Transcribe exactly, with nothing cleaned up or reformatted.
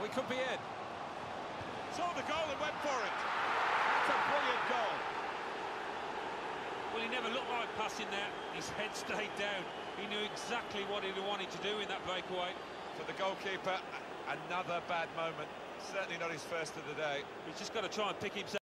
he could be in. Saw the goal and went for it. That's a brilliant goal. Well, he never looked like passing there. His head stayed down. He knew exactly what he wanted to do in that breakaway. For the goalkeeper, another bad moment. Certainly not his first of the day. He's just got to try and pick himself